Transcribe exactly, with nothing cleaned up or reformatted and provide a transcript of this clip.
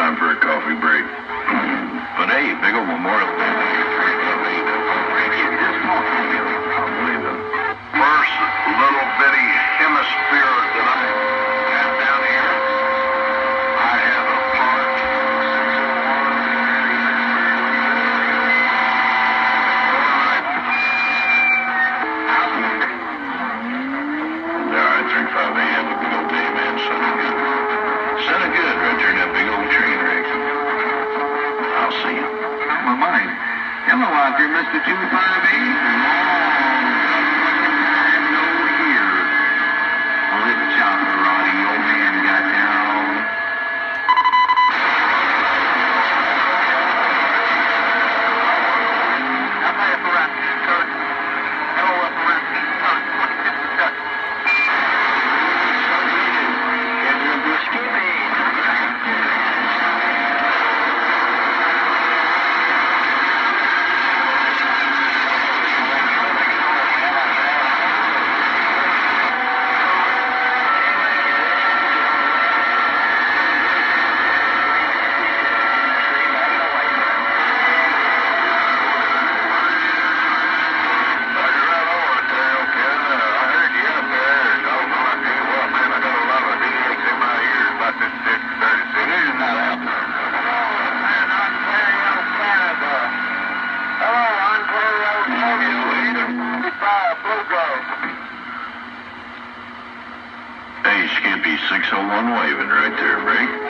time for a coffee break. But hey, big old Memorial Day. First little bitty hemisphere that I have down here, I have a part. All right, three five A M, a big old day, man. Sounded good. Sounded good right there in that big old train wreck. I'll see you. My mind. Hello out there, Mister two five A. Hey, Skippy, six oh one waving right there, break.